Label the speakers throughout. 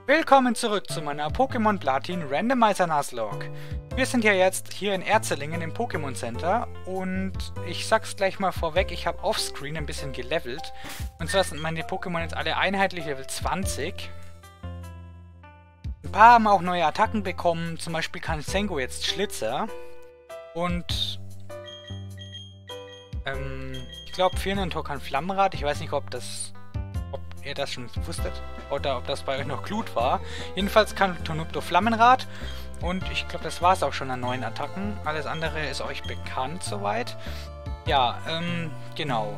Speaker 1: Willkommen zurück zu meiner Pokémon Platin Randomizer Nuzlocke. Wir sind ja jetzt hier in Erzelingen im Pokémon Center und ich sag's gleich mal vorweg, ich habe offscreen ein bisschen gelevelt. Und zwar sind meine Pokémon jetzt alle einheitlich Level 20. Ein paar haben auch neue Attacken bekommen, zum Beispiel kann Sengo jetzt Schlitzer. Und ich glaube Firnantor kann Flammenrad, ich weiß nicht ob ihr das schon wusstet oder ob das bei euch noch Glut war. Jedenfalls kann Tonupto Flammenrad und ich glaube, das war es auch schon an neuen Attacken. Alles andere ist euch bekannt soweit. Ja, genau.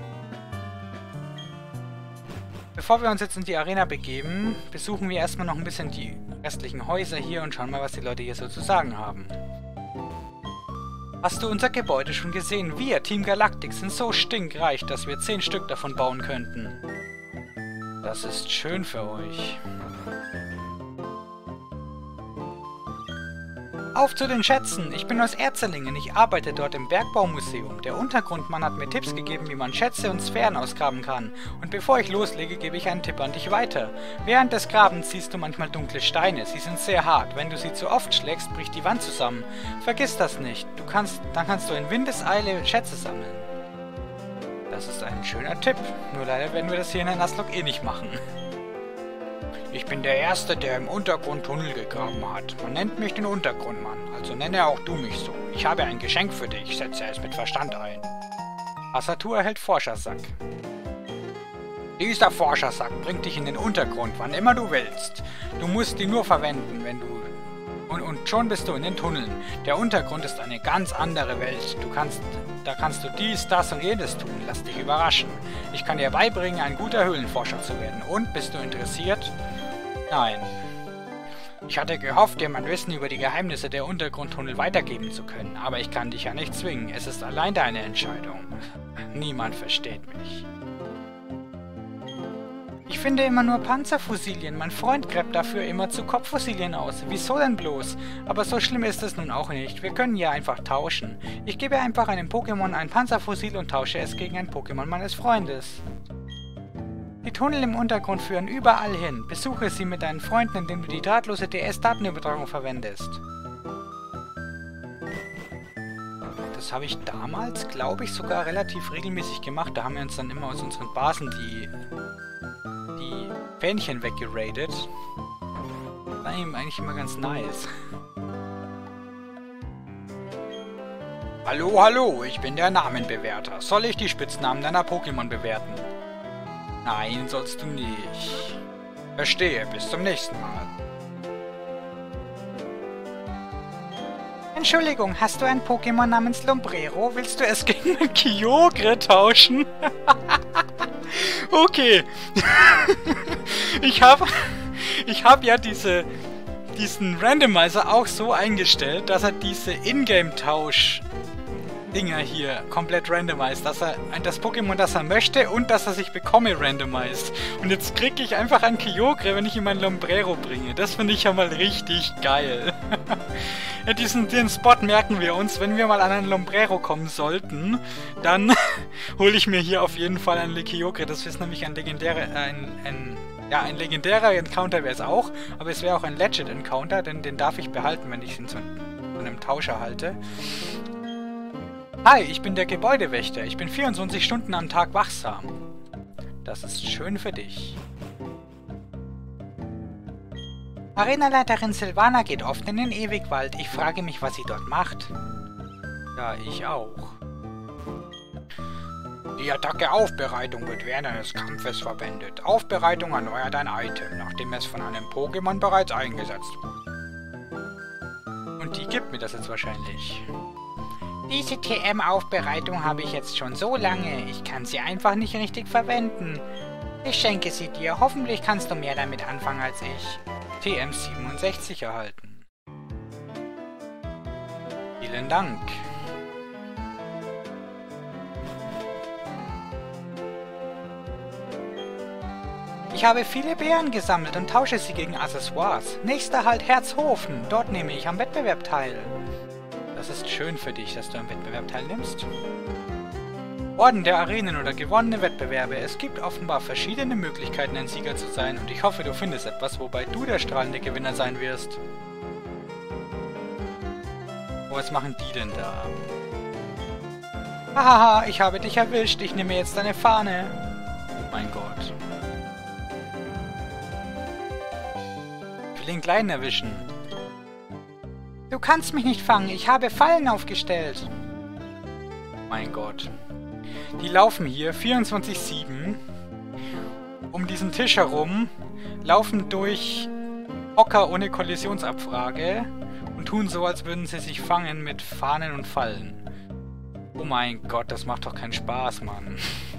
Speaker 1: Bevor wir uns jetzt in die Arena begeben, besuchen wir erstmal noch ein bisschen die restlichen Häuser hier und schauen mal, was die Leute hier so zu sagen haben. Hast du unser Gebäude schon gesehen? Wir, Team Galactic, sind so stinkreich, dass wir 10 Stück davon bauen könnten. Das ist schön für euch. Auf zu den Schätzen! Ich bin aus Erzelingen, ich arbeite dort im Bergbaumuseum. Der Untergrundmann hat mir Tipps gegeben, wie man Schätze und Sphären ausgraben kann. Und bevor ich loslege, gebe ich einen Tipp an dich weiter. Während des Grabens siehst du manchmal dunkle Steine, sie sind sehr hart. Wenn du sie zu oft schlägst, bricht die Wand zusammen. Vergiss das nicht, dann kannst du in Windeseile Schätze sammeln. Das ist ein schöner Tipp, nur leider werden wir das hier in der Nuzlocke eh nicht machen. Ich bin der Erste, der im Untergrund Tunnel gegraben hat. Man nennt mich den Untergrundmann, also nenne auch du mich so. Ich habe ein Geschenk für dich, setze es mit Verstand ein. Asatur erhält Forschersack. Dieser Forschersack bringt dich in den Untergrund, wann immer du willst. Du musst ihn nur verwenden, wenn du... Und schon bist du in den Tunneln. Der Untergrund ist eine ganz andere Welt. Da kannst du dies, das und jenes tun. Lass dich überraschen. Ich kann dir beibringen, ein guter Höhlenforscher zu werden. Und, bist du interessiert? Nein. Ich hatte gehofft, dir mein Wissen über die Geheimnisse der Untergrundtunnel weitergeben zu können. Aber ich kann dich ja nicht zwingen. Es ist allein deine Entscheidung. Niemand versteht mich. Ich finde immer nur Panzerfossilien. Mein Freund gräbt dafür immer zu Kopffossilien aus. Wieso denn bloß? Aber so schlimm ist es nun auch nicht. Wir können ja einfach tauschen. Ich gebe einfach einem Pokémon ein Panzerfossil und tausche es gegen ein Pokémon meines Freundes. Die Tunnel im Untergrund führen überall hin. Besuche sie mit deinen Freunden, indem du die drahtlose DS-Datenübertragung verwendest. Das habe ich damals, glaube ich, sogar relativ regelmäßig gemacht. Da haben wir uns dann immer aus unseren Basen die Fähnchen weggeradet. War ihm eigentlich immer ganz nice. Hallo, hallo, ich bin der Namenbewerter. Soll ich die Spitznamen deiner Pokémon bewerten? Nein, sollst du nicht. Verstehe, bis zum nächsten Mal. Entschuldigung, hast du ein Pokémon namens Lombrero? Willst du es gegen ein Kyogre tauschen? Okay. Ich hab ja diesen Randomizer auch so eingestellt, dass er diese Ingame-Tausch-Dinger hier komplett randomisiert, dass er das Pokémon, das er möchte und dass er sich bekomme, randomisiert. Und jetzt kriege ich einfach ein Kyogre, wenn ich ihm ein Lombrero bringe. Das finde ich ja mal richtig geil. Ja, den Spot merken wir uns. Wenn wir mal an einen Lombrero kommen sollten, dann hole ich mir hier auf jeden Fall ein Kyogre. Das ist nämlich ein legendärer, ein legendärer Encounter wäre es auch, aber es wäre auch ein Legend Encounter, denn den darf ich behalten, wenn ich ihn zu einem Tauscher halte. Hi, ich bin der Gebäudewächter. Ich bin 24 Stunden am Tag wachsam. Das ist schön für dich. Arenaleiterin Silvana geht oft in den Ewigwald. Ich frage mich, was sie dort macht. Ja, ich auch. Die Attacke Aufbereitung wird während eines Kampfes verwendet. Aufbereitung erneuert ein Item, nachdem es von einem Pokémon bereits eingesetzt wurde. Und die gibt mir das jetzt wahrscheinlich. Diese TM-Aufbereitung habe ich jetzt schon so lange. Ich kann sie einfach nicht richtig verwenden. Ich schenke sie dir. Hoffentlich kannst du mehr damit anfangen als ich. TM67 erhalten. Vielen Dank. Ich habe viele Beeren gesammelt und tausche sie gegen Accessoires. Nächster Halt Herzhofen. Dort nehme ich am Wettbewerb teil. Das ist schön für dich, dass du am Wettbewerb teilnimmst. Orden der Arenen oder gewonnene Wettbewerbe. Es gibt offenbar verschiedene Möglichkeiten, ein Sieger zu sein und ich hoffe, du findest etwas, wobei du der strahlende Gewinner sein wirst. Oh, was machen die denn da? Hahaha, ich habe dich erwischt. Ich nehme jetzt deine Fahne. Oh mein Gott. Ich will den Kleinen erwischen. Du kannst mich nicht fangen. Ich habe Fallen aufgestellt. Mein Gott. Die laufen hier 24/7 um diesen Tisch herum, laufen durch Hocker ohne Kollisionsabfrage und tun so, als würden sie sich fangen mit Fahnen und Fallen. Oh mein Gott, das macht doch keinen Spaß, Mann.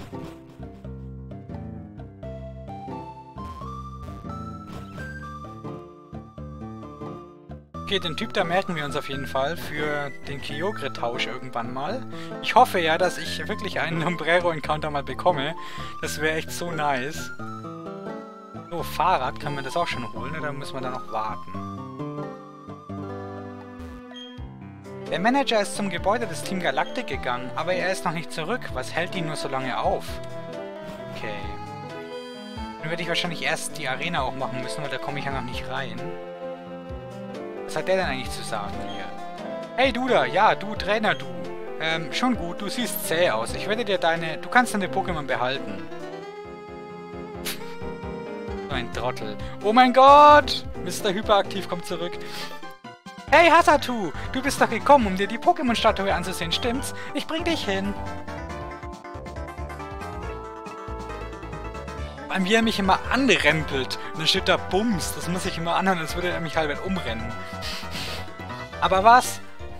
Speaker 1: Okay, den Typ da merken wir uns auf jeden Fall für den Kyogre-Tausch irgendwann mal. Ich hoffe ja, dass ich wirklich einen Umbrero-Encounter mal bekomme. Das wäre echt so nice. So, Fahrrad, kann man das auch schon holen oder müssen wir da noch warten? Der Manager ist zum Gebäude des Team Galactic gegangen, aber er ist noch nicht zurück. Was hält ihn nur so lange auf? Okay. Dann werde ich wahrscheinlich erst die Arena auch machen müssen, weil da komme ich ja noch nicht rein. Was hat der denn eigentlich zu sagen hier? Hey du da, ja, du Trainer, du. Schon gut, du siehst zäh aus. Ich werde dir du kannst deine Pokémon behalten. So ein Trottel. Oh mein Gott! Mr. Hyperaktiv kommt zurück. Hey Hasatu, du bist doch gekommen, um dir die Pokémon-Statue anzusehen, stimmt's? Ich bring dich hin. Wie er mich immer anrempelt. Und dann steht da Bums. Das muss ich immer anhören, als würde er mich halb umrennen. Aber was?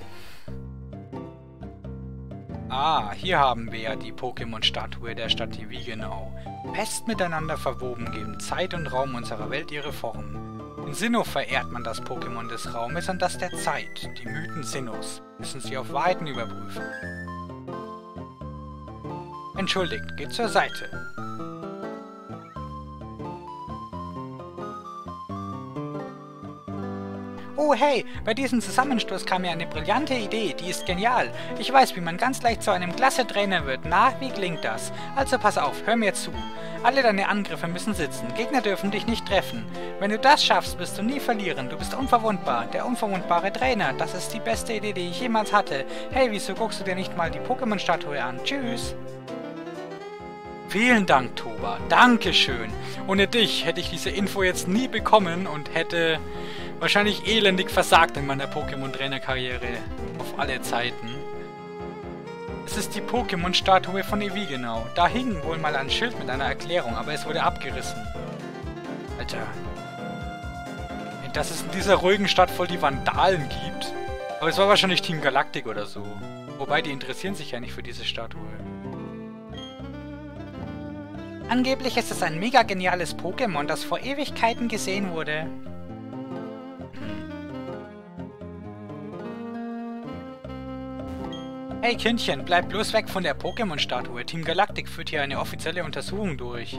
Speaker 1: Ah, hier haben wir ja die Pokémon-Statue der Stadt Wiegenau. Fest miteinander verwoben geben Zeit und Raum unserer Welt ihre Form. In Sinnoh verehrt man das Pokémon des Raumes und das der Zeit. Die Mythen Sinnohs müssen sie auf Wahrheiten überprüfen. Entschuldigt, geht zur Seite. Oh hey, bei diesem Zusammenstoß kam mir eine brillante Idee, die ist genial. Ich weiß, wie man ganz leicht zu einem klasse Trainer wird. Na, wie klingt das? Also pass auf, hör mir zu. Alle deine Angriffe müssen sitzen, Gegner dürfen dich nicht treffen. Wenn du das schaffst, wirst du nie verlieren, du bist unverwundbar. Der unverwundbare Trainer, das ist die beste Idee, die ich jemals hatte. Hey, wieso guckst du dir nicht mal die Pokémon-Statue an? Tschüss. Vielen Dank, Toba. Dankeschön. Ohne dich hätte ich diese Info jetzt nie bekommen und hätte wahrscheinlich elendig versagt in meiner Pokémon-Trainer-Karriere. Auf alle Zeiten. Es ist die Pokémon-Statue von Wiegenau. Da hing wohl mal ein Schild mit einer Erklärung, aber es wurde abgerissen. Alter. Dass es in dieser ruhigen Stadt voll die Vandalen gibt. Aber es war wahrscheinlich Team Galactic oder so. Wobei, die interessieren sich ja nicht für diese Statue. Angeblich ist es ein mega geniales Pokémon, das vor Ewigkeiten gesehen wurde. Hey Kindchen, bleib bloß weg von der Pokémon-Statue. Team Galactic führt hier eine offizielle Untersuchung durch.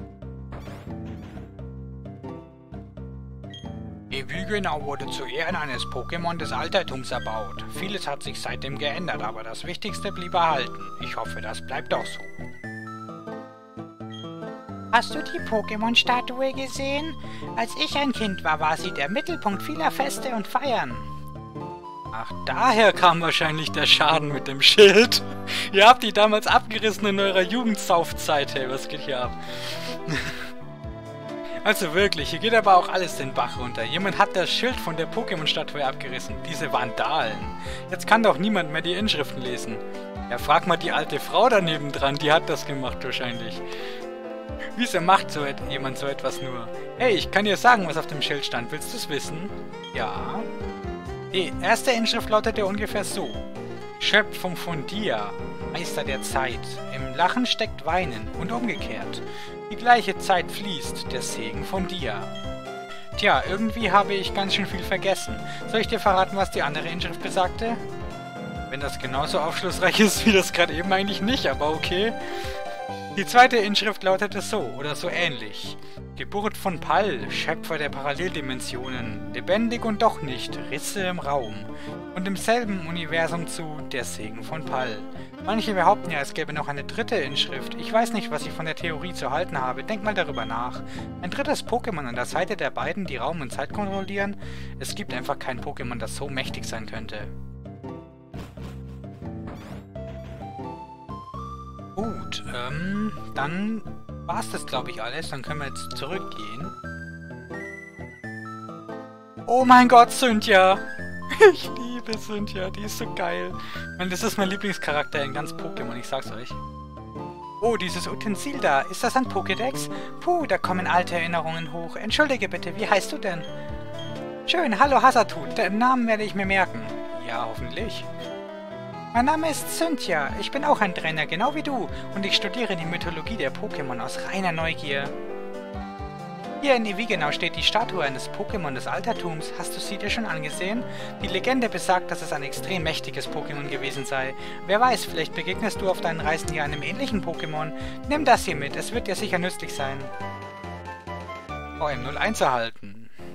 Speaker 1: Wiegenau wurde zu Ehren eines Pokémon des Altertums erbaut. Vieles hat sich seitdem geändert, aber das Wichtigste blieb erhalten. Ich hoffe, das bleibt auch so. Hast du die Pokémon-Statue gesehen? Als ich ein Kind war, war sie der Mittelpunkt vieler Feste und Feiern. Ach, daher kam wahrscheinlich der Schaden mit dem Schild. Ihr habt die damals abgerissen in eurer Jugendsaufzeit. Hey, was geht hier ab? Also wirklich, hier geht aber auch alles den Bach runter. Jemand hat das Schild von der Pokémon-Statue abgerissen. Diese Vandalen. Jetzt kann doch niemand mehr die Inschriften lesen. Ja, frag mal die alte Frau daneben dran, die hat das gemacht wahrscheinlich. Wieso macht jemand so etwas nur? Hey, ich kann dir sagen, was auf dem Schild stand. Willst du es wissen? Ja. Die erste Inschrift lautete ungefähr so. Schöpfung von dir, Meister der Zeit. Im Lachen steckt Weinen und umgekehrt. Die gleiche Zeit fließt, der Segen von dir. Tja, irgendwie habe ich ganz schön viel vergessen. Soll ich dir verraten, was die andere Inschrift besagte? Wenn das genauso aufschlussreich ist wie das gerade eben, eigentlich nicht, aber okay. Die zweite Inschrift lautete so oder so ähnlich. Geburt von Pall, Schöpfer der Paralleldimensionen, lebendig und doch nicht, Risse im Raum. Und im selben Universum zu der Segen von Pall. Manche behaupten ja, es gäbe noch eine dritte Inschrift. Ich weiß nicht, was ich von der Theorie zu halten habe. Denk mal darüber nach. Ein drittes Pokémon an der Seite der beiden, die Raum und Zeit kontrollieren? Es gibt einfach kein Pokémon, das so mächtig sein könnte. Gut, dann war's das, glaube ich, alles. Dann können wir jetzt zurückgehen. Oh mein Gott, Cynthia! Ich liebe Cynthia, die ist so geil. Ich meine, das ist mein Lieblingscharakter in ganz Pokémon, ich sag's euch. Oh, dieses Utensil da, ist das ein Pokédex? Puh, da kommen alte Erinnerungen hoch. Entschuldige bitte, wie heißt du denn? Schön, hallo Hasatut, den Namen werde ich mir merken. Ja, hoffentlich. Mein Name ist Cynthia, ich bin auch ein Trainer, genau wie du, und ich studiere die Mythologie der Pokémon aus reiner Neugier. Hier in Evigenau steht die Statue eines Pokémon des Altertums. Hast du sie dir schon angesehen? Die Legende besagt, dass es ein extrem mächtiges Pokémon gewesen sei. Wer weiß, vielleicht begegnest du auf deinen Reisen hier einem ähnlichen Pokémon. Nimm das hier mit, es wird dir sicher nützlich sein. VM01 erhalten.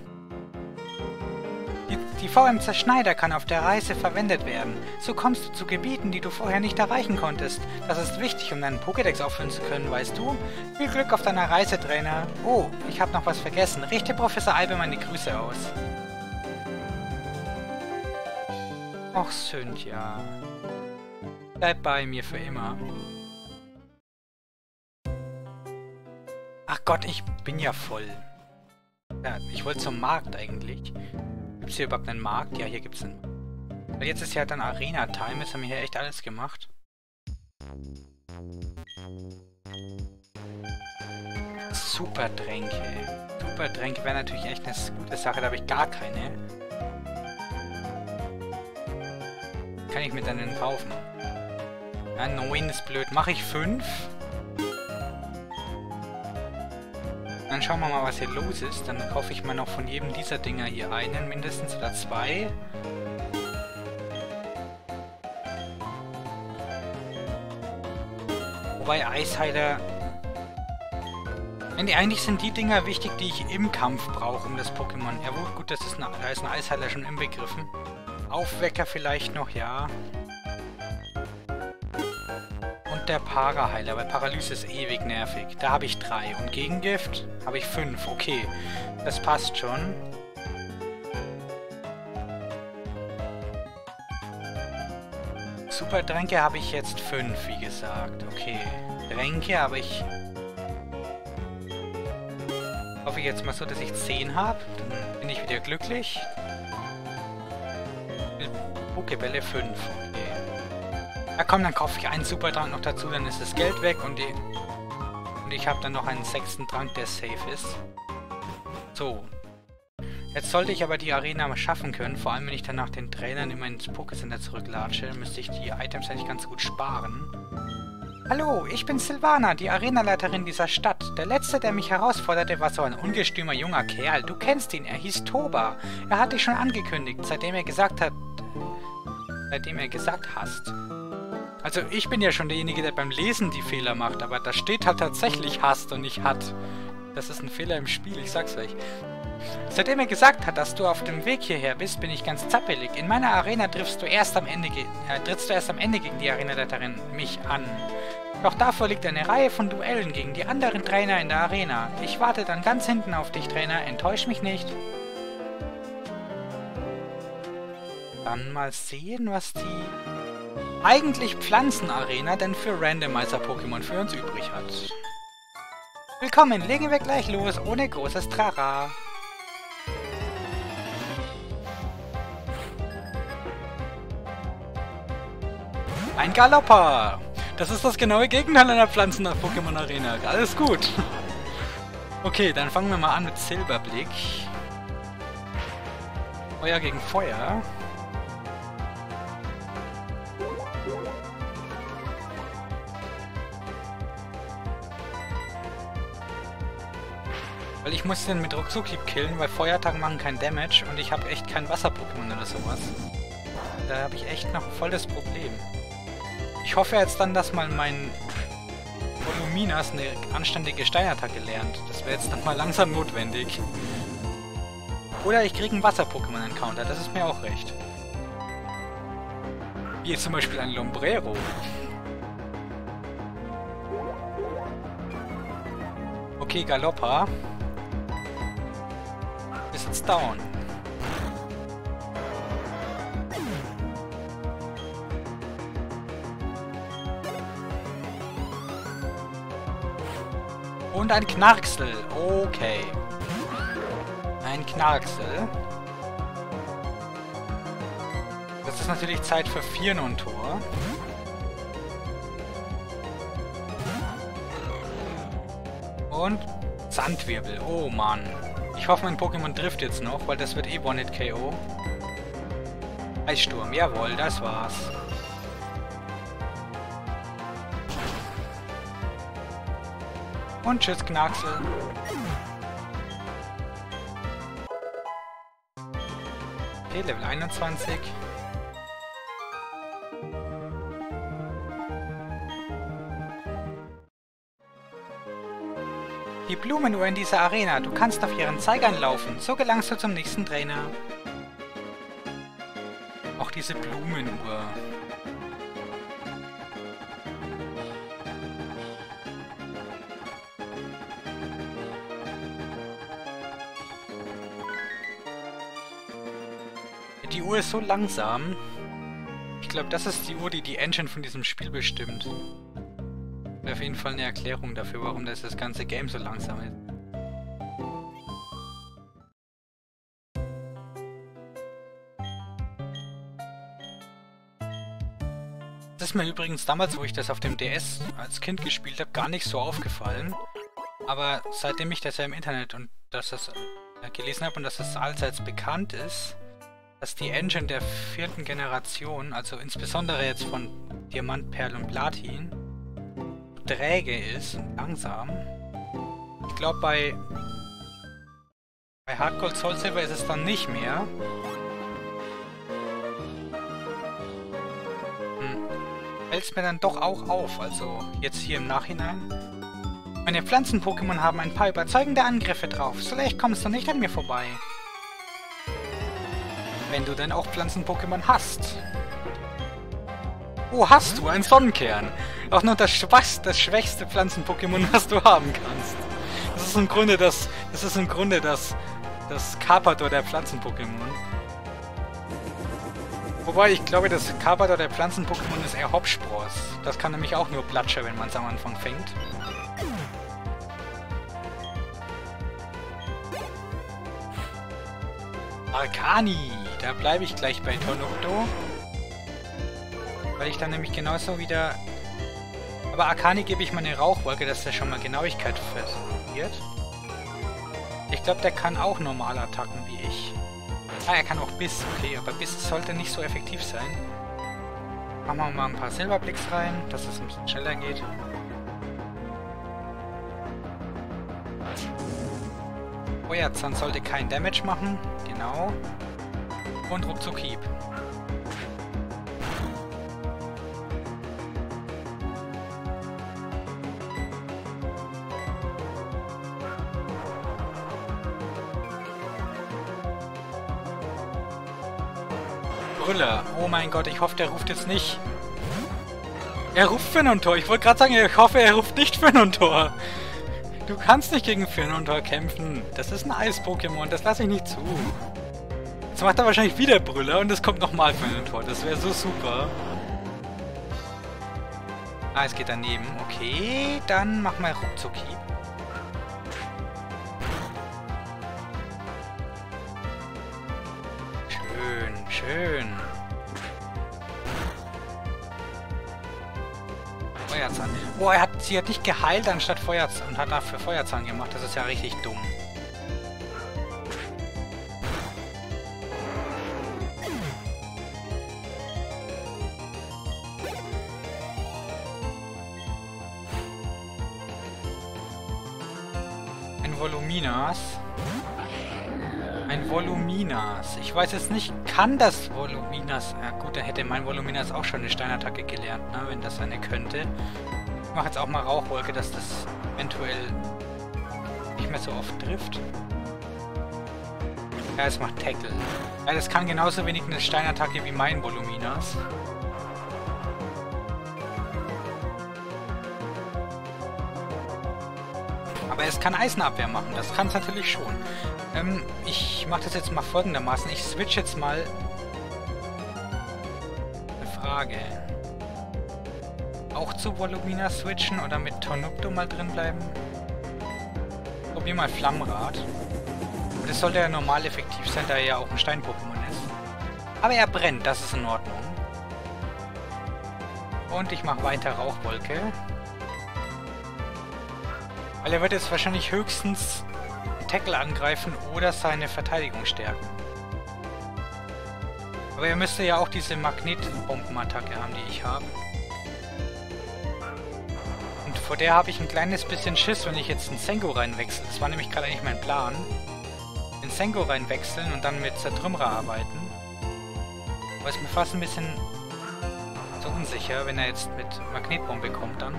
Speaker 1: Die VM-Zerschneider kann auf der Reise verwendet werden. So kommst du zu Gebieten, die du vorher nicht erreichen konntest. Das ist wichtig, um deinen Pokédex auffüllen zu können, weißt du? Viel Glück auf deiner Reise, Trainer. Oh, ich habe noch was vergessen. Richte Professor Albe meine Grüße aus. Och, Cynthia. Bleib bei mir für immer. Ach Gott, ich bin ja voll. Ja, ich wollte zum Markt eigentlich. Gibt es hier überhaupt einen Markt? Ja, hier gibt es einen. Weil jetzt ist ja dann Arena-Time. Jetzt haben wir hier echt alles gemacht. Supertränke. Supertränke wäre natürlich echt eine gute Sache. Da habe ich gar keine. Kann ich mir dann den kaufen? Ja, 9 ist blöd. Mache ich 5? Dann schauen wir mal, was hier los ist. Dann kaufe ich mal noch von jedem dieser Dinger hier einen, mindestens oder 2. Wobei Eisheiler... Eigentlich sind die Dinger wichtig, die ich im Kampf brauche, um das Pokémon... Ja gut, da ist ein Eisheiler schon inbegriffen. Aufwecker vielleicht noch, ja. Der Paraheiler, weil Paralyse ist ewig nervig. Da habe ich 3. Und Gegengift habe ich 5. Okay, das passt schon. Supertränke habe ich jetzt 5, wie gesagt. Okay, Tränke habe ich... Hoffe ich jetzt mal so, dass ich 10 habe. Dann bin ich wieder glücklich. Pokébälle 5. Okay. Ja komm, dann kaufe ich einen Supertrank noch dazu, dann ist das Geld weg und ich habe dann noch einen 6. Trank, der safe ist. So. Jetzt sollte ich aber die Arena mal schaffen können, vor allem wenn ich dann nach den Trainern immer ins Pokécenter zurücklatsche, müsste ich die Items eigentlich ganz gut sparen. Hallo, ich bin Silvana, die Arenaleiterin dieser Stadt. Der letzte, der mich herausforderte, war so ein ungestümer junger Kerl. Du kennst ihn, er hieß Toba. Er hat dich schon angekündigt, seitdem er gesagt hast. Also ich bin ja schon derjenige, der beim Lesen die Fehler macht, aber da steht halt tatsächlich hast und nicht hat. Das ist ein Fehler im Spiel, ich sag's euch. Seitdem er gesagt hat, dass du auf dem Weg hierher bist, bin ich ganz zappelig. In meiner Arena trittst du erst am Ende gegen die Arenaleiterin, mich an. Doch davor liegt eine Reihe von Duellen gegen die anderen Trainer in der Arena. Ich warte dann ganz hinten auf dich, Trainer. Enttäusch mich nicht. Dann mal sehen, was die eigentlich Pflanzenarena denn für Randomizer-Pokémon für uns übrig hat. Willkommen, legen wir gleich los, ohne großes Trara. Ein Galopper! Das ist das genaue Gegenteil einer Pflanzen-Pokémon-Arena. Alles gut. Okay, dann fangen wir mal an mit Silberblick. Feuer gegen Feuer. Weil ich muss den mit Ruckzuck-Hieb killen, weil Feuerattacken machen kein Damage und ich habe echt kein Wasser-Pokémon oder sowas. Da habe ich echt noch voll das Problem. Ich hoffe jetzt dann, dass mal mein Voluminas eine anständige Steinattacke lernt. Das wäre jetzt dann mal langsam notwendig. Oder ich kriege einen Wasser-Pokémon-Encounter, das ist mir auch recht. Wie jetzt zum Beispiel ein Lombrero. Okay, Galoppa. Ist jetzt down. Und ein Knarksel. Okay. Ein Knarksel. Das ist natürlich Zeit für Firnontor. Und Sandwirbel. Oh Mann. Ich hoffe, mein Pokémon trifft jetzt noch, weil das wird eh One-Hit-KO. Eissturm. Jawohl, das war's. Und tschüss, Knarksel. Okay, Level 21. Die Blumenuhr in dieser Arena. Du kannst auf ihren Zeigern laufen. So gelangst du zum nächsten Trainer. Auch diese Blumenuhr. Die Uhr ist so langsam. Ich glaube, das ist die Uhr, die die Engine von diesem Spiel bestimmt. Wäre auf jeden Fall eine Erklärung dafür, warum das ganze Game so langsam ist. Das ist mir übrigens damals, wo ich das auf dem DS als Kind gespielt habe, gar nicht so aufgefallen. Aber seitdem ich das ja im Internet und dass das gelesen habe und dass das allseits bekannt ist, dass die Engine der 4. Generation, also insbesondere jetzt von Diamant, Perl und Platin, träge ist und langsam. Ich glaube, bei Heart Gold Soul Silver ist es dann nicht mehr. Fällt es mir dann doch auch auf, also jetzt hier im Nachhinein. Meine Pflanzen-Pokémon haben ein paar überzeugende Angriffe drauf. So leicht kommst du nicht an mir vorbei. Wenn du denn auch Pflanzen-Pokémon hast. Oh, hast du? Ein Sonnenkern. Auch nur das schwächste Pflanzen-Pokémon, was du haben kannst. Das ist im Grunde das Carpador der Pflanzen-Pokémon. Wobei, ich glaube, das Carpador der Pflanzen-Pokémon ist eher Hopspross. Das kann nämlich auch nur Blatscher, wenn man es am Anfang fängt. Arcani, da bleibe ich gleich bei Tornado. Weil ich dann nämlich genauso wieder... Aber Arcani gebe ich mal eine Rauchwolke, dass der schon mal Genauigkeit verliert. Ich glaube, der kann auch normale Attacken wie ich. Ah, er kann auch Biss, okay, aber Biss sollte nicht so effektiv sein. Machen wir mal ein paar Silberblicks rein, dass es ein bisschen schneller geht. Feuerzahn sollte kein Damage machen, genau. Und ruckzuck Hieb. Brüller. Oh mein Gott, ich hoffe, der ruft jetzt nicht. Er ruft Firnontor. Ich wollte gerade sagen, ich hoffe, er ruft nicht Firnontor. Du kannst nicht gegen Firnontor kämpfen. Das ist ein Eis-Pokémon, das lasse ich nicht zu. Jetzt macht er wahrscheinlich wieder Brüller und es kommt nochmal Firnontor. Das wäre so super. Ah, es geht daneben. Okay, dann machen wir ruckzuck Hieb. Schön. Feuerzahn. Oh, sie hat nicht geheilt anstatt Feuerzahn und hat dafür Feuerzahn gemacht. Das ist ja richtig dumm. Ein Voluminas. Ein Voluminas. Ich weiß jetzt nicht, kann das Voluminas... Ja gut, dann hätte mein Voluminas auch schon eine Steinattacke gelernt, ne, wenn das eine könnte. mache jetzt auch mal Rauchwolke, dass das eventuell nicht mehr so oft trifft. Ja, es macht Tackle. Ja, das kann genauso wenig eine Steinattacke wie mein Voluminas. Aber es kann Eisenabwehr machen, das kann es natürlich schon. Ich mache das jetzt mal folgendermaßen. Ich switch jetzt mal... Eine Frage. Auch zu Volumina switchen oder mit Tornupto mal drin bleiben? Probier mal Flammenrad. Und das sollte ja normal effektiv sein, da er ja auch ein Stein-Pokémon ist. Aber er brennt, das ist in Ordnung. Und ich mache weiter Rauchwolke. Weil er wird jetzt wahrscheinlich höchstens Tackle angreifen oder seine Verteidigung stärken. Aber er müsste ja auch diese Magnetbombenattacke haben, die ich habe. Und vor der habe ich ein kleines bisschen Schiss, wenn ich jetzt einen Sengo reinwechsle. Das war nämlich gerade eigentlich mein Plan. Den Sengo reinwechseln und dann mit Zertrümmerer arbeiten. Aber ist mir fast ein bisschen so unsicher, wenn er jetzt mit Magnetbombe kommt dann.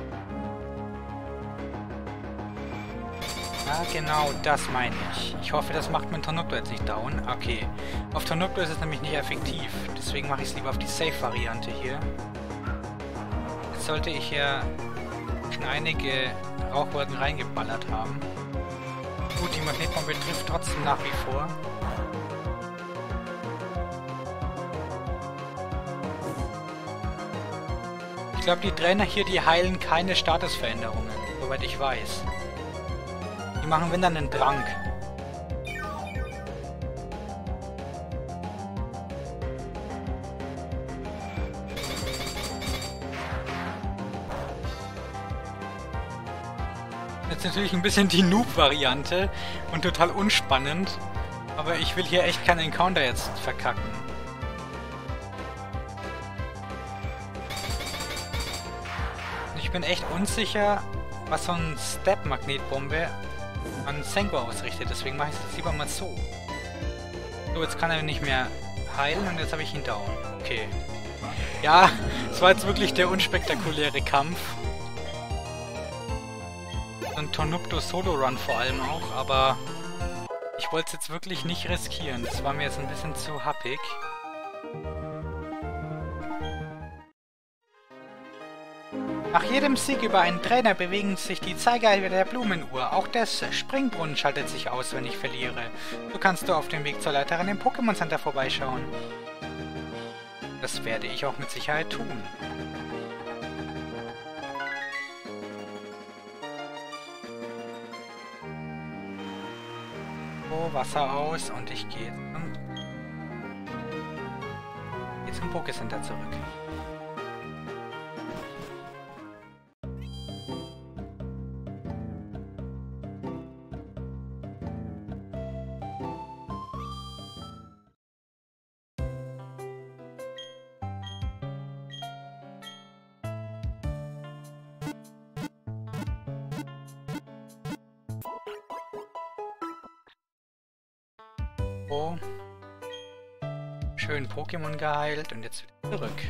Speaker 1: Ja, genau, das meine ich. Ich hoffe, das macht mein Tornupto jetzt nicht down. Okay. Auf Tornupto ist es nämlich nicht effektiv. Deswegen mache ich es lieber auf die Safe-Variante hier. Jetzt sollte ich ja schon einige Rauchwolken reingeballert haben. Gut, die Magnetbombe trifft trotzdem nach wie vor. Ich glaube, die Trainer hier, die heilen keine Statusveränderungen, soweit ich weiß. Die machen, wenn dann, einen Trank. Jetzt natürlich ein bisschen die Noob-Variante und total unspannend. Aber ich will hier echt keinen Encounter jetzt verkacken. Ich bin echt unsicher, was so ein Step-Magnetbombe an Sengo ausrichtet, deswegen mache ich es jetzt lieber mal so. So, jetzt kann er nicht mehr heilen und jetzt habe ich ihn down. Okay. Ja, es war jetzt wirklich der unspektakuläre Kampf. Und Tornupto Solo-Run vor allem auch, aber ich wollte es jetzt wirklich nicht riskieren. Das war mir jetzt ein bisschen zu happig. Nach jedem Sieg über einen Trainer bewegen sich die Zeiger der Blumenuhr. Auch der Springbrunnen schaltet sich aus, wenn ich verliere. So kannst du auf dem Weg zur Leiterin im Pokémon Center vorbeischauen. Das werde ich auch mit Sicherheit tun. So, Wasser aus und ich gehe zum Pokécenter zurück. Oh. Schön Pokémon geheilt und jetzt wieder zurück.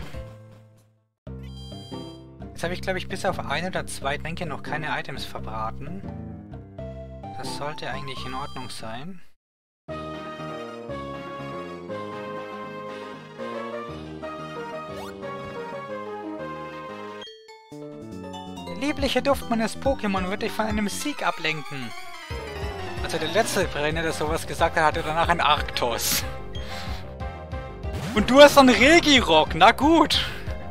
Speaker 1: Jetzt habe ich, glaube ich, bis auf 1 oder 2 Tränke noch keine Items verbraten. Das sollte eigentlich in Ordnung sein. Der liebliche Duft meines Pokémon wird dich von einem Sieg ablenken. Also der letzte Trainer, der sowas gesagt hat, hatte danach ein Arctos. Und du hast so einen Regirock, na gut.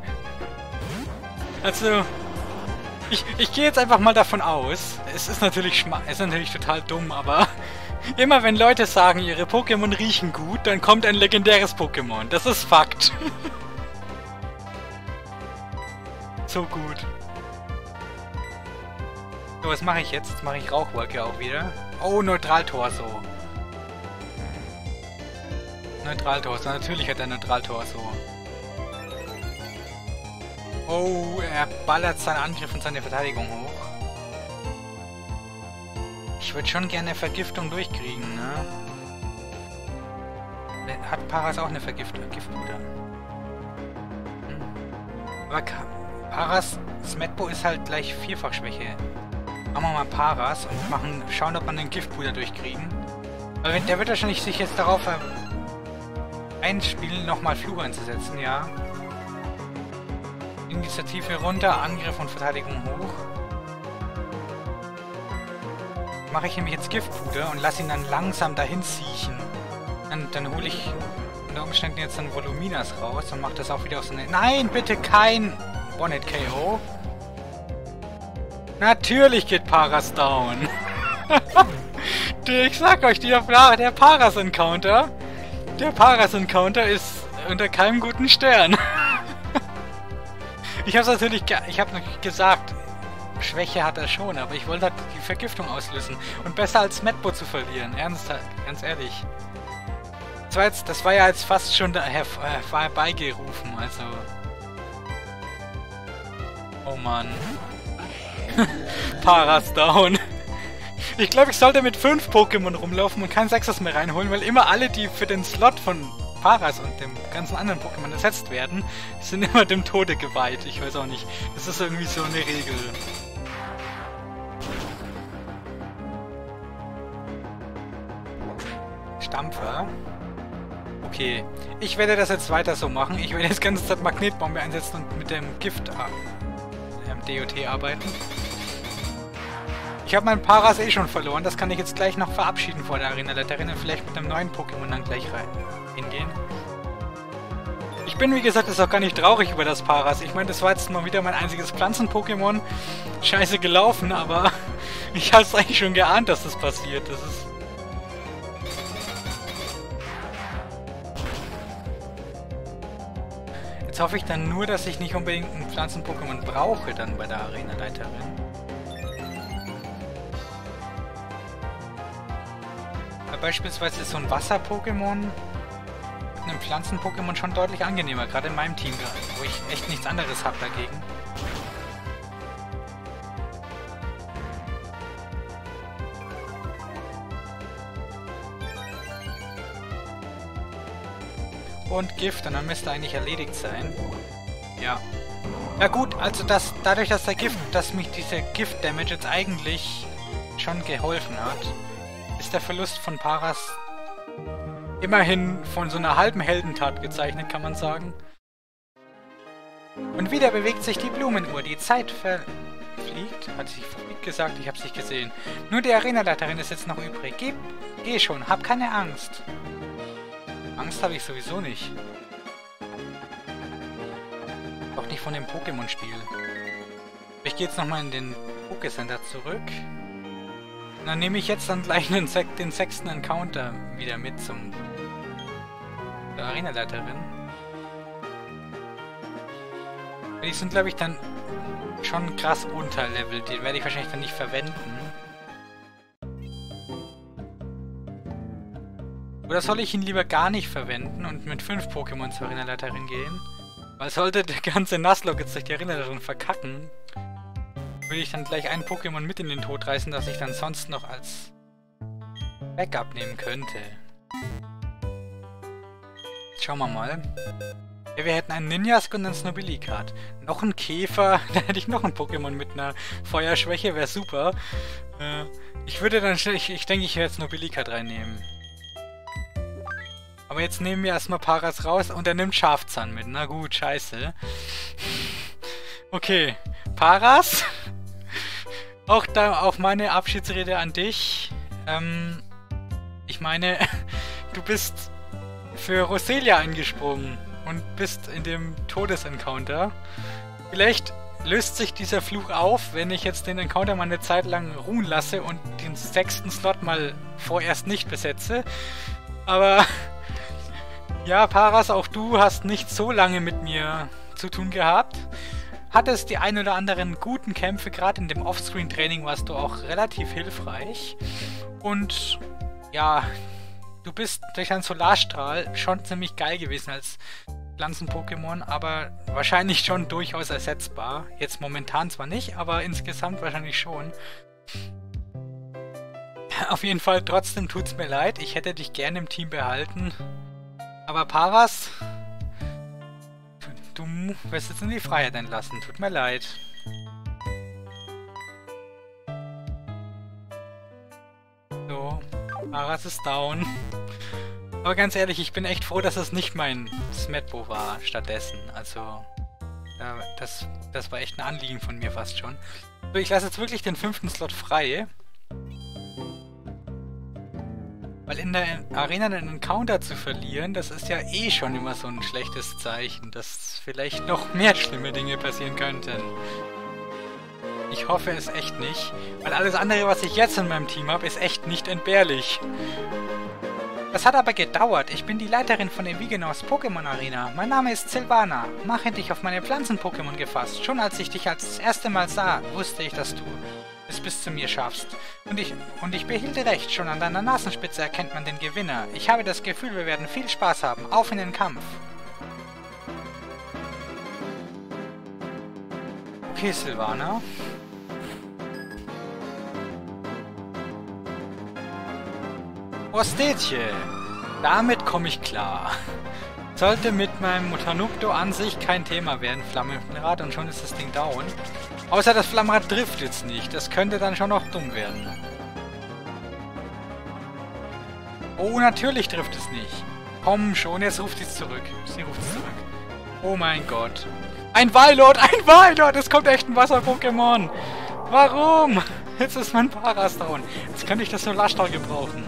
Speaker 1: Also, ich gehe jetzt einfach mal davon aus, es ist natürlich total dumm, aber immer wenn Leute sagen, ihre Pokémon riechen gut, dann kommt ein legendäres Pokémon. Das ist Fakt. So gut. So, was mache ich jetzt? Jetzt mache ich Rauchwolke auch wieder. Oh, Neutraltorso. Neutraltorso. Natürlich hat er Neutraltorso. Oh, er ballert seinen Angriff und seine Verteidigung hoch. Ich würde schon gerne Vergiftung durchkriegen, ne? Hat Paras auch eine Vergiftung? Giftpuder. Aber Paras Smetbo ist halt gleich Vierfachschwäche. Machen wir mal Paras und schauen, ob wir einen Giftpuder durchkriegen. Weil der wird wahrscheinlich sich jetzt darauf einspielen, nochmal Fluch einzusetzen, ja. Initiative runter, Angriff und Verteidigung hoch. Mache ich nämlich jetzt Giftpuder und lasse ihn dann langsam dahin siechen. Dann hole ich unter Umständen jetzt dann Voluminas raus und mache das auch wieder aus einer... Nein, bitte kein Bonnet-KO. Natürlich geht Paras down. Ich sag euch, der Paras-Encounter... Der Paras-Encounter ist unter keinem guten Stern. Ich habe natürlich gesagt, Schwäche hat er schon, aber ich wollte halt die Vergiftung auslösen. Und besser als Smetbo zu verlieren, ernsthaft, ganz ehrlich. Das war ja jetzt fast schon herbeigerufen, also... Oh Mann. Paras down. Ich glaube, ich sollte mit 5 Pokémon rumlaufen und kein 6 mehr reinholen, weil immer alle, die für den Slot von Paras und dem ganzen anderen Pokémon ersetzt werden, sind immer dem Tode geweiht. Ich weiß auch nicht. Das ist irgendwie so eine Regel. Stampfer. Okay. Ich werde das jetzt weiter so machen. Ich werde jetzt die ganze Zeit Magnetbombe einsetzen und mit dem Gift DOT arbeiten. Ich habe meinen Paras eh schon verloren. Das kann ich jetzt gleich noch verabschieden vor der Arena-Leiterin und vielleicht mit einem neuen Pokémon dann gleich hingehen. Ich bin, wie gesagt, ist auch gar nicht traurig über das Paras. Ich meine, das war jetzt mal wieder mein einziges Pflanzen-Pokémon. Scheiße gelaufen, aber ich habe es eigentlich schon geahnt, dass das passiert. Das ist... Jetzt hoffe ich dann nur, dass ich nicht unbedingt ein Pflanzen-Pokémon brauche dann bei der Arena-Leiterin. Beispielsweise ist so ein Wasser-Pokémon mit einem Pflanzen-Pokémon schon deutlich angenehmer, gerade in meinem Team, wo ich echt nichts anderes habe dagegen. Und Gift, und dann müsste eigentlich erledigt sein. Ja. Ja gut, also dadurch, dass mich diese Gift-Damage jetzt eigentlich schon geholfen hat, ist der Verlust von Paras immerhin von so einer halben Heldentat gezeichnet, kann man sagen. Und wieder bewegt sich die Blumenuhr. Die Zeit verfliegt. Hat sich verfliegt gesagt, ich hab's nicht gesehen. Nur die Arenaleiterin ist jetzt noch übrig. Geh schon, hab keine Angst. Angst habe ich sowieso nicht. Auch nicht von dem Pokémon-Spiel. Ich gehe jetzt nochmal in den Pokécenter zurück. Dann nehme ich jetzt dann gleich den 6. Encounter wieder mit der Arenaleiterin. Die sind, glaube ich, dann schon krass unterlevelt. Die werde ich wahrscheinlich dann nicht verwenden. Oder soll ich ihn lieber gar nicht verwenden und mit 5 Pokémon zur Arenaleiterin gehen? Weil sollte der ganze Nuzlocke jetzt durch die Arenaleiterin verkacken, will ich dann gleich ein Pokémon mit in den Tod reißen, das ich dann sonst noch als Backup nehmen könnte. Schauen wir mal. Ja, wir hätten einen Ninjask und einen Snobilikat. Noch ein Käfer, da hätte ich noch ein Pokémon mit einer Feuerschwäche, wäre super. Ich würde dann, ich denke, ich werde Snobilikat reinnehmen. Aber jetzt nehmen wir erstmal Paras raus und er nimmt Schafzahn mit. Na gut, scheiße. Okay, Paras. Auch meine Abschiedsrede an dich. Ich meine, du bist für Roselia eingesprungen und bist in dem Todesencounter. Vielleicht löst sich dieser Fluch auf, wenn ich jetzt den Encounter mal eine Zeit lang ruhen lasse und den 6. Slot mal vorerst nicht besetze. Aber ja, Paras, auch du hast nicht so lange mit mir zu tun gehabt. Hattest die ein oder anderen guten Kämpfe, gerade in dem Offscreen-Training warst du auch relativ hilfreich. Und ja, du bist durch einen Solarstrahl schon ziemlich geil gewesen als Pflanzen-Pokémon, aber wahrscheinlich schon durchaus ersetzbar. Jetzt momentan zwar nicht, aber insgesamt wahrscheinlich schon. Auf jeden Fall, trotzdem tut's mir leid. Ich hätte dich gerne im Team behalten. Aber Paras, du du wirst jetzt in die Freiheit entlassen. Tut mir leid. So, Aras ist down. Aber ganz ehrlich, ich bin echt froh, dass es nicht mein Smetbo war stattdessen. Also, das war echt ein Anliegen von mir fast schon. So, ich lasse jetzt wirklich den 5. Slot frei. Weil in der Arena einen Encounter zu verlieren, das ist ja eh schon immer so ein schlechtes Zeichen, dass vielleicht noch mehr schlimme Dinge passieren könnten. Ich hoffe es echt nicht, weil alles andere, was ich jetzt in meinem Team habe, ist echt nicht entbehrlich. Das hat aber gedauert. Ich bin die Leiterin von der Wigenaus Pokémon Arena. Mein Name ist Sylvana. Mache dich auf meine Pflanzen-Pokémon gefasst. Schon als ich dich als das erste Mal sah, wusste ich, dass du es bis zu mir schaffst. Und ich behielte recht. Schon an deiner Nasenspitze erkennt man den Gewinner. Ich habe das Gefühl, wir werden viel Spaß haben. Auf in den Kampf. Okay, Sylvana. Frostetche. Damit komme ich klar. Sollte mit meinem Mutanupto an sich kein Thema werden, Flammenrad, und schon ist das Ding down. Außer das Flammenrad trifft jetzt nicht. Das könnte dann schon noch dumm werden. Oh, natürlich trifft es nicht. Komm schon, jetzt ruft sie zurück. Sie ruft zurück. Oh mein Gott. Ein Weilord! Ein Weilord! Es kommt echt ein Wasser-Pokémon! Warum? Jetzt ist mein Paras down. Jetzt könnte ich das so Lashtar gebrauchen.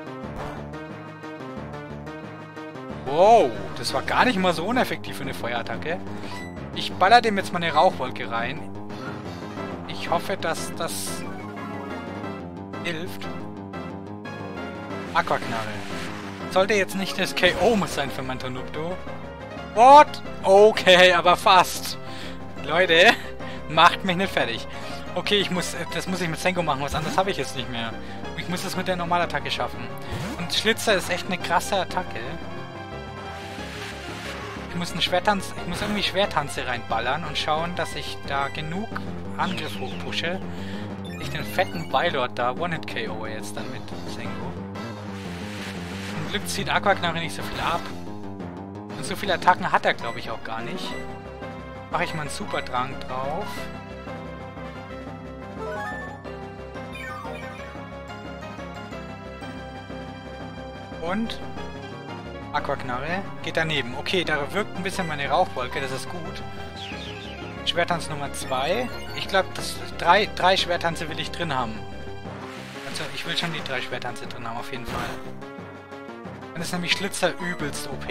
Speaker 1: Wow, das war gar nicht mal so uneffektiv für eine Feuerattacke. Ich baller dem jetzt mal eine Rauchwolke rein. Ich hoffe, dass das hilft. Aquaknarre. Sollte jetzt nicht das KO sein für mein Tonupto. What? Okay, aber fast. Leute, macht mich nicht fertig. Okay, das muss ich mit Senko machen, was anderes habe ich jetzt nicht mehr. Ich muss das mit der Normalattacke schaffen. Und Schlitzer ist echt eine krasse Attacke. Ich muss irgendwie Schwertanze reinballern und schauen, dass ich da genug Angriff hochpushe. Ich den fetten Weilord da One-Hit-KO jetzt dann mit Senko. Zum Glück zieht Aquaknarre nicht so viel ab. Und so viele Attacken hat er, glaube ich, auch gar nicht. Mache ich mal einen Superdrang drauf. Und Aquaknarre geht daneben. Okay, da wirkt ein bisschen meine Rauchwolke, das ist gut. Schwertanz Nummer 2. Ich glaube, drei Schwertanze will ich drin haben. Also, ich will schon die 3 Schwertanze drin haben, auf jeden Fall. Dann ist nämlich Schlitzer übelst OP.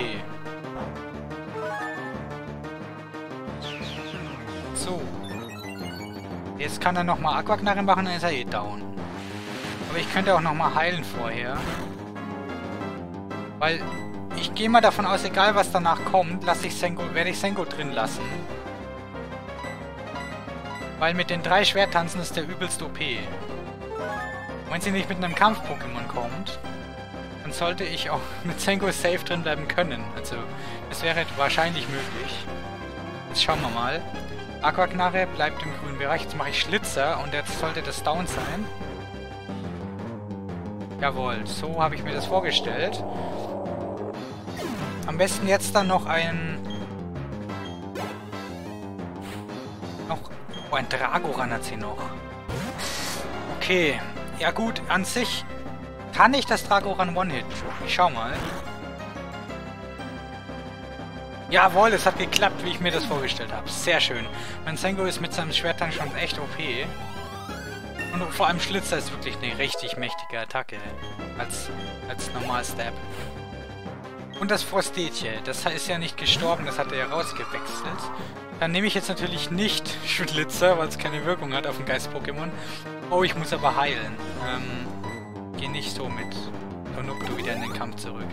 Speaker 1: So. Jetzt kann er nochmal Aquaknarre machen, dann ist er eh down. Aber ich könnte auch nochmal heilen vorher. Weil ich gehe mal davon aus, egal was danach kommt, werde ich Senko drin lassen. Weil mit den 3 Schwertanzen ist der übelst OP. Wenn sie nicht mit einem Kampf-Pokémon kommt, dann sollte ich auch mit Senko safe drin bleiben können. Also, das wäre wahrscheinlich möglich. Jetzt schauen wir mal. Aquaknarre bleibt im grünen Bereich. Jetzt mache ich Schlitzer und jetzt sollte das down sein. Jawohl, so habe ich mir das vorgestellt. Am besten jetzt dann noch ein Dragoran hat sie noch. Okay. Ja gut, an sich kann ich das Dragoran One-Hit. Ich schau mal. Jawohl, es hat geklappt, wie ich mir das vorgestellt habe. Sehr schön. Mein Senko ist mit seinem Schwerttank schon echt OP. Und vor allem Schlitzer ist wirklich eine richtig mächtige Attacke. Als Normal-Stab. Und das Frostetje, das ist ja nicht gestorben, das hat er ja rausgewechselt. Dann nehme ich jetzt natürlich nicht Schlitzer, weil es keine Wirkung hat auf ein Geist-Pokémon. Oh, ich muss aber heilen. Geh nicht so mit Tonupto wieder in den Kampf zurück.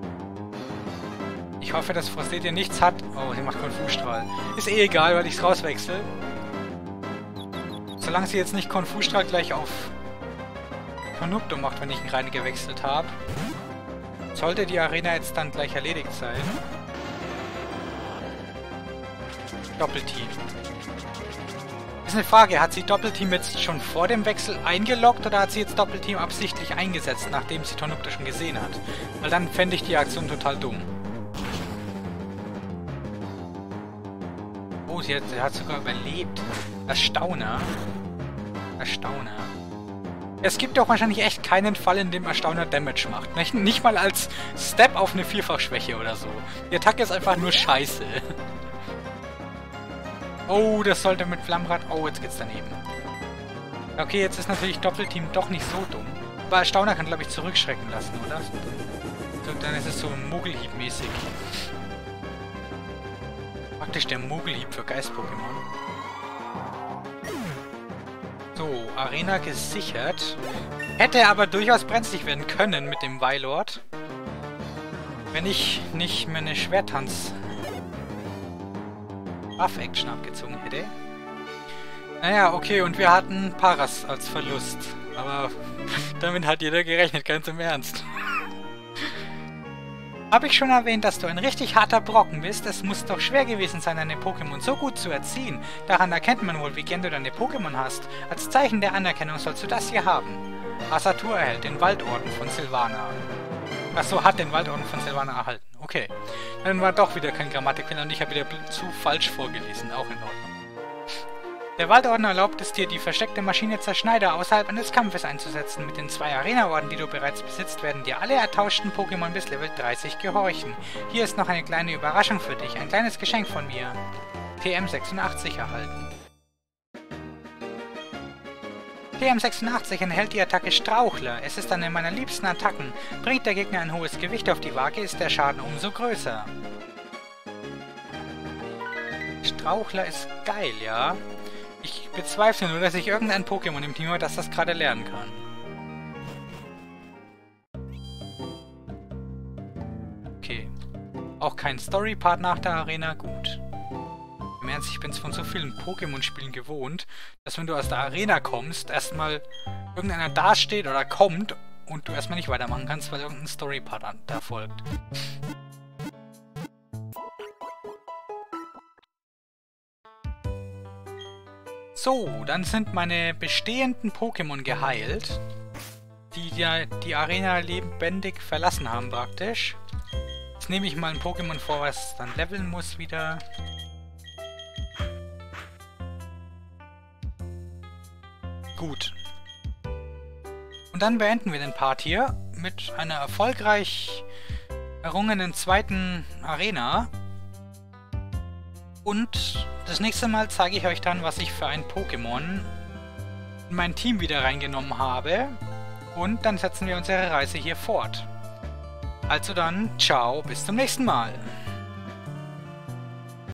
Speaker 1: Ich hoffe, dass Frostetje nichts hat. Oh, sie macht Konfusstrahl. Ist eh egal, weil ich es rauswechsel. Solange sie jetzt nicht Konfusstrahl gleich auf Tonupto macht, wenn ich ihn rein gewechselt habe, sollte die Arena jetzt dann gleich erledigt sein. Doppelteam. Ist eine Frage, hat sie Doppelteam jetzt schon vor dem Wechsel eingeloggt oder hat sie jetzt Doppelteam absichtlich eingesetzt, nachdem sie Tonupto schon gesehen hat? Weil dann fände ich die Aktion total dumm. sie hat sogar überlebt. Erstauner. Erstauner. Es gibt doch wahrscheinlich echt keinen Fall, in dem Erstauner Damage macht. Nicht mal als Step auf eine Vierfachschwäche oder so. Die Attacke ist einfach nur scheiße. Oh, das sollte mit Flammrad... Oh, jetzt geht's daneben. Okay, jetzt ist natürlich Doppelteam doch nicht so dumm. Aber Erstauner kann, glaube ich, zurückschrecken lassen, oder? So, dann ist es so Mogelhieb-mäßig. Praktisch der Mogelhieb für Geist-Pokémon. So, Arena gesichert. Hätte aber durchaus brenzlig werden können mit dem Weilord. Wenn ich nicht meine Schwerttanz Buff-Action abgezogen hätte. Naja, okay, und wir hatten Paras als Verlust. Aber damit hat jeder gerechnet, ganz im Ernst. Habe ich schon erwähnt, dass du ein richtig harter Brocken bist? Es muss doch schwer gewesen sein, deine Pokémon so gut zu erziehen. Daran erkennt man wohl, wie gern du deine Pokémon hast. Als Zeichen der Anerkennung sollst du das hier haben. Asatur erhält den Waldorden von Sylvana. Achso, hat den Waldorden von Sylvana erhalten. Okay. Dann war doch wieder kein Grammatikfehler und ich habe wieder zu falsch vorgelesen. Auch in Ordnung. Der Waldorden erlaubt es dir, die versteckte Maschine Zerschneider außerhalb eines Kampfes einzusetzen. Mit den 2 Arena-Orden, die du bereits besitzt, werden dir alle ertauschten Pokémon bis Level 30 gehorchen. Hier ist noch eine kleine Überraschung für dich. Ein kleines Geschenk von mir. TM86 erhalten. TM86 enthält die Attacke Strauchler. Es ist eine meiner liebsten Attacken. Bringt der Gegner ein hohes Gewicht auf die Waage, ist der Schaden umso größer. Strauchler ist geil, ja? Ich bezweifle nur, dass ich irgendein Pokémon im Team habe, das das gerade lernen kann. Okay. Auch kein Story-Part nach der Arena? Gut. Im Ernst, ich bin es von so vielen Pokémon-Spielen gewohnt, dass wenn du aus der Arena kommst, erstmal irgendeiner dasteht oder kommt und du erstmal nicht weitermachen kannst, weil irgendein Story-Part da folgt. So, dann sind meine bestehenden Pokémon geheilt, die ja die Arena lebendig verlassen haben praktisch. Jetzt nehme ich mal ein Pokémon vor, was dann leveln muss wieder. Gut. Und dann beenden wir den Part hier mit einer erfolgreich errungenen zweiten Arena. Und das nächste Mal zeige ich euch dann, was ich für ein Pokémon in mein Team wieder reingenommen habe. Und dann setzen wir unsere Reise hier fort. Also dann, ciao, bis zum nächsten Mal.